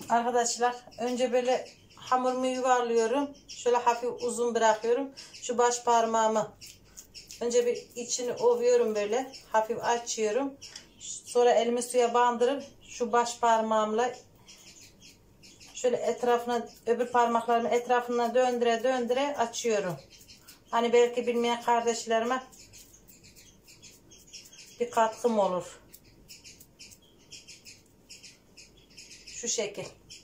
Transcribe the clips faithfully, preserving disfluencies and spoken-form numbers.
Arkadaşlar önce böyle hamurumu yuvarlıyorum. Şöyle hafif uzun bırakıyorum. Şu baş parmağımı önce bir içini ovuyorum böyle. Hafif açıyorum. Sonra elimi suya bandırıp şu baş parmağımla şöyle etrafına, öbür parmaklarımı etrafına döndüre döndüre açıyorum. Hani belki bilmeyen kardeşlerime bir katkım olur. Şu şekil.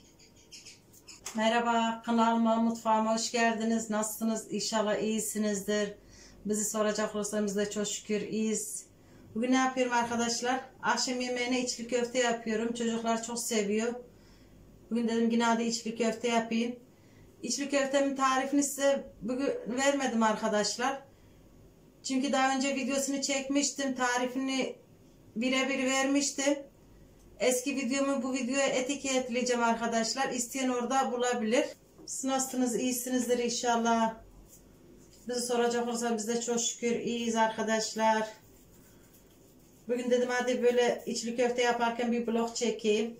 Merhaba, kanalıma, mutfağıma hoş geldiniz. Nasılsınız? İnşallah iyisinizdir. Bizi soracak olursanız da çok şükür iyiyiz. Bugün ne yapıyorum arkadaşlar? Akşam yemeğine içli köfte yapıyorum. Çocuklar çok seviyor. Bugün dedim yine hadi içli köfte yapayım. İçli köftemin tarifini size bugün vermedim arkadaşlar. Çünkü daha önce videosunu çekmiştim. Tarifini birebir vermiştim. Eski videomu bu videoya etiketleyeceğim arkadaşlar. İsteyen orada bulabilir. Siz nasılsınız? İyisinizdir inşallah. Bizi soracak olursa biz de çok şükür iyiyiz arkadaşlar. Bugün dedim hadi böyle içli köfte yaparken bir vlog çekeyim.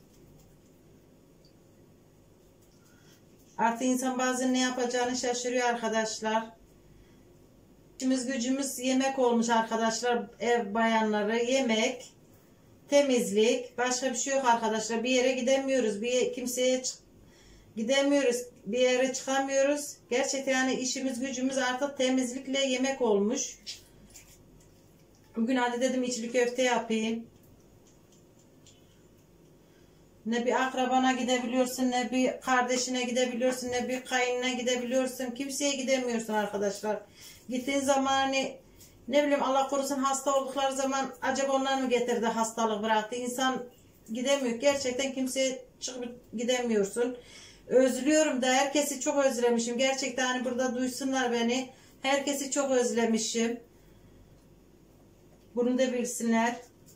Artık insan bazen ne yapacağını şaşırıyor arkadaşlar. İşimiz gücümüz yemek olmuş arkadaşlar. Ev bayanları yemek, temizlik, başka bir şey yok arkadaşlar. Bir yere gidemiyoruz, bir kimseye gidemiyoruz, bir yere çıkamıyoruz. Gerçekten yani işimiz gücümüz artık temizlikle yemek olmuş. Bugün hadi dedim içli köfte yapayım. Ne bir akrabana gidebiliyorsun, ne bir kardeşine gidebiliyorsun, ne bir kayınına gidebiliyorsun. Kimseye gidemiyorsun arkadaşlar. Gittiğin zaman hani ne bileyim Allah korusun hasta oldukları zaman acaba onlar mı getirdi hastalık bıraktı. İnsan gidemiyor. Gerçekten kimseye çıkıp gidemiyorsun. Özlüyorum da herkesi çok özlemişim. Gerçekten hani burada duysunlar beni. Herkesi çok özlemişim. Bunu da bilsinler.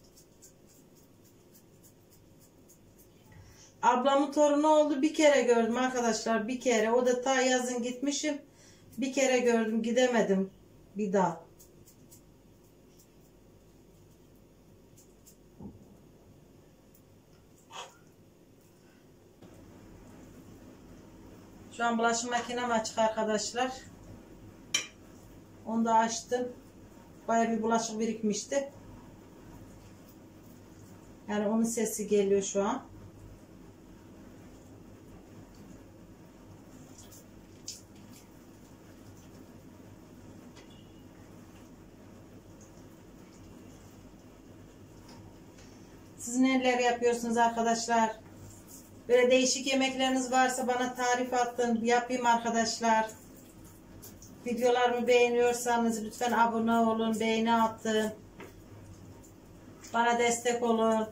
Ablamın torunu oldu, bir kere gördüm arkadaşlar, bir kere. O da ta yazın gitmişim, bir kere gördüm, gidemedim bir daha. Şu an bulaşık makinem açık arkadaşlar. Onu da açtım. Bayağı bir bulaşık birikmişti. Yani onun sesi geliyor şu an. Siz neler yapıyorsunuz arkadaşlar? Böyle değişik yemekleriniz varsa bana tarif atın. Yapayım arkadaşlar. Videolarımı beğeniyorsanız lütfen abone olun. Beğeni atın. Bana destek olun.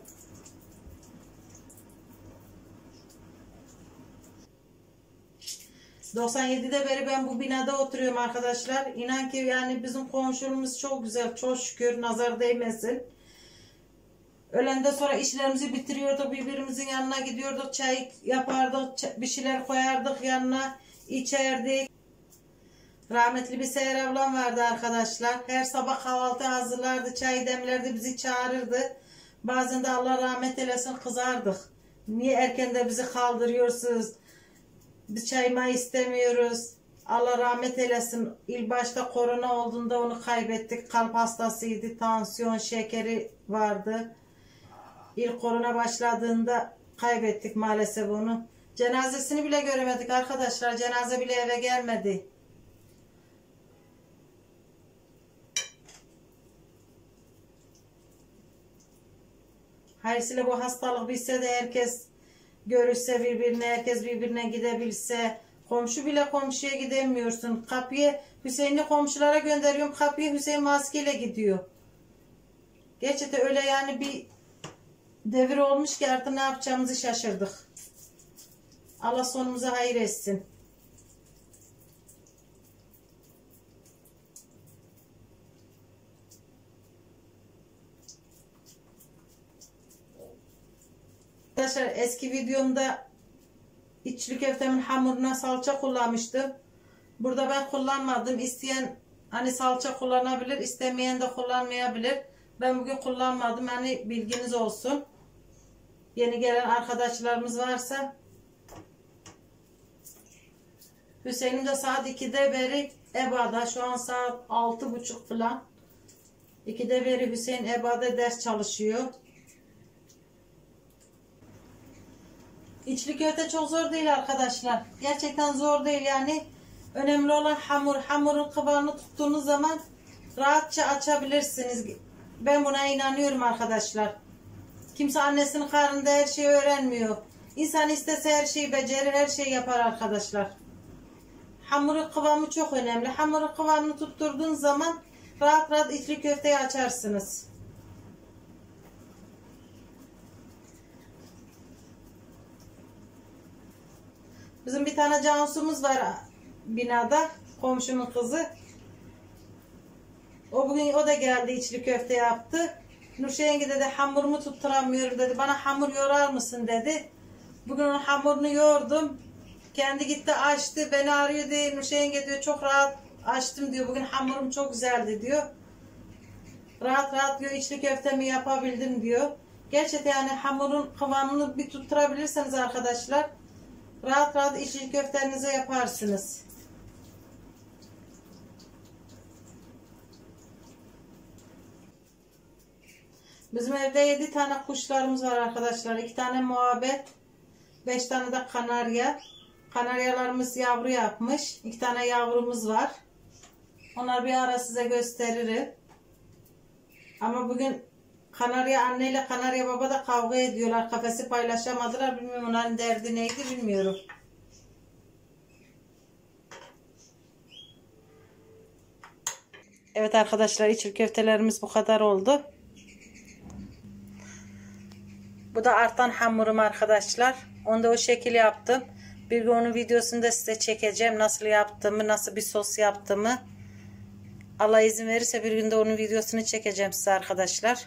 doksan yedide beri ben bu binada oturuyorum arkadaşlar. İnan ki yani bizim komşumuz çok güzel. Çok şükür nazar değmesin. Öğlenden sonra işlerimizi bitiriyorduk, birbirimizin yanına gidiyorduk, çay yapardık, bir şeyler koyardık yanına, içerdik. Rahmetli bir Seher ablam vardı arkadaşlar. Her sabah kahvaltı hazırlardı, çay demlerdi, bizi çağırırdı. Bazen de Allah rahmet eylesin kızardık. Niye erken de bizi kaldırıyorsunuz? Biz çayma istemiyoruz. Allah rahmet eylesin. İlk başta korona olduğunda onu kaybettik. Kalp hastasıydı, tansiyon, şekeri vardı. İlk korona başladığında kaybettik maalesef onu. Cenazesini bile göremedik arkadaşlar. Cenaze bile eve gelmedi. Hayırlısıyla bu hastalık bitse de herkes görüşse birbirine, herkes birbirine gidebilse. Komşu bile komşuya gidemiyorsun. Kapıya Hüseyin'i komşulara gönderiyorum. Kapıya Hüseyin maskeyle gidiyor. Gerçekten öyle yani bir devir olmuş ki artık ne yapacağımızı şaşırdık. Allah sonumuza hayır etsin. Arkadaşlar eski videomda içli köftemin hamuruna salça kullanmıştım. Burada ben kullanmadım. İsteyen hani salça kullanabilir, istemeyen de kullanmayabilir. Ben bugün kullanmadım. Hani bilginiz olsun. Yeni gelen arkadaşlarımız varsa Hüseyin'im de saat ikide beri EBA'da. Şu an saat altı buçuk falan. ikide beri Hüseyin EBA'da ders çalışıyor. İçli köfte çok zor değil arkadaşlar. Gerçekten zor değil yani. Önemli olan hamur. Hamurun kıvamını tuttuğunuz zaman rahatça açabilirsiniz. Ben buna inanıyorum arkadaşlar. Kimse annesinin karnında her şeyi öğrenmiyor. İnsan istese her şeyi becerir, her şeyi yapar arkadaşlar. Hamurun kıvamı çok önemli. Hamurun kıvamını tutturduğunuz zaman rahat rahat içli köfteyi açarsınız. Bizim bir tane Cansu'muz var binada. Komşumun kızı. O bugün o da geldi, içli köfte yaptı. Nurşe yenge dedi hamurumu tutturamıyorum dedi. Bana hamur yorar mısın dedi. Bugün onun hamurunu yoğurdum. Kendi gitti açtı. Beni arıyor diye Nurşe yenge diyor çok rahat açtım diyor. Bugün hamurum çok güzeldi diyor. Rahat rahat diyor içli köftemi yapabildim diyor. Gerçekten yani hamurun kıvamını bir tutturabilirseniz arkadaşlar rahat rahat içli köftenizi yaparsınız. Bizim evde yedi tane kuşlarımız var arkadaşlar. iki tane muhabbet, beş tane de kanarya. Kanaryalarımız yavru yapmış. iki tane yavrumuz var. Onları bir ara size gösteririm. Ama bugün kanarya anne ile kanarya baba da kavga ediyorlar. Kafesi paylaşamadılar. Bilmiyorum onların derdi neydi bilmiyorum. Evet arkadaşlar, içli köftelerimiz bu kadar oldu. Bu da artan hamurum arkadaşlar. Onu da o şekil yaptım. Bir gün onun videosunu da size çekeceğim. Nasıl yaptığımı, nasıl bir sos yaptığımı. Allah izin verirse bir gün de onun videosunu çekeceğim size arkadaşlar.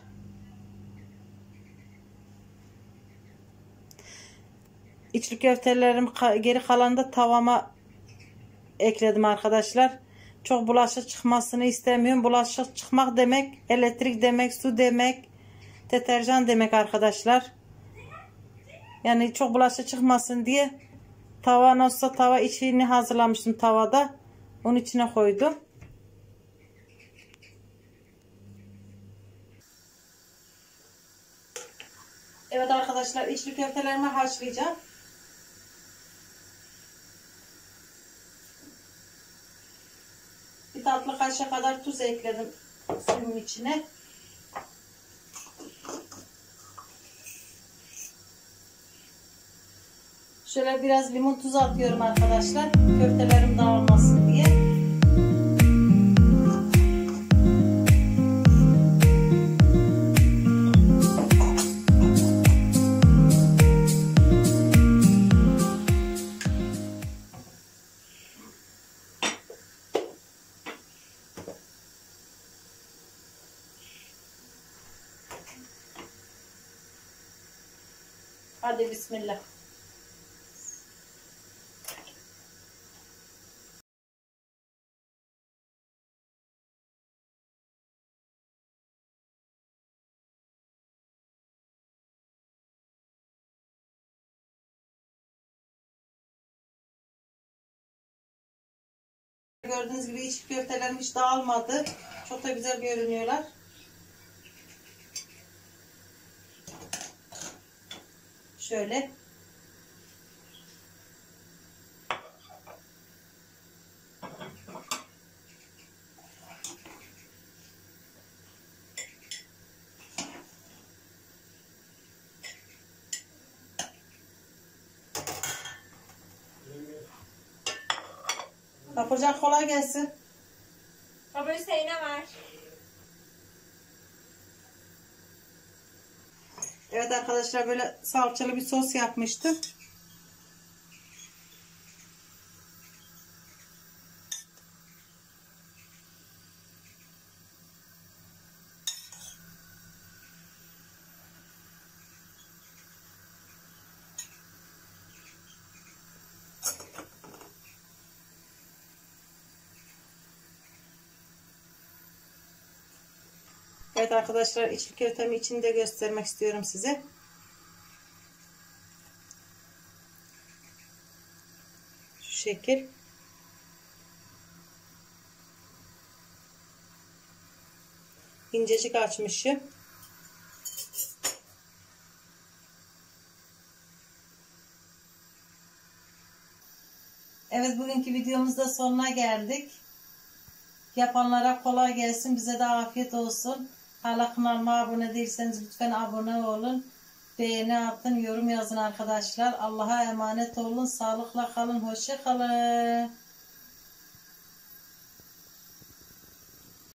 İçli köftelerim geri kalan da tavama ekledim arkadaşlar. Çok bulaşık çıkmasını istemiyorum. Bulaşık çıkmak demek elektrik demek, su demek, deterjan demek arkadaşlar. Yani çok bulaşık çıkmasın diye tava nasılsa tava içini hazırlamıştım tavada. Onun içine koydum. Evet arkadaşlar, içli köftelerimi haşlayacağım. Bir tatlı kaşığı kadar tuz ekledim suyun içine. Şöyle biraz limon tuzu atıyorum arkadaşlar. Köftelerim dağılmasın diye. Hadi bismillah. Gördüğünüz gibi içli köftelerim hiç dağılmadı. Çok da güzel görünüyorlar. Şöyle. Kapırcan kolay gelsin. Baba Hüseyin'e ver. Evet arkadaşlar, böyle salçalı bir sos yapmıştım. Evet arkadaşlar, içli köftemi içinde göstermek istiyorum size. Şu şekil. İncecik açmışım. Evet, bugünkü videomuzda sonuna geldik. Yapanlara kolay gelsin. Bize de afiyet olsun. Hala kanalıma abone değilseniz lütfen abone olun. Beğeni atın, yorum yazın arkadaşlar. Allah'a emanet olun. Sağlıkla kalın. Hoşça kalın.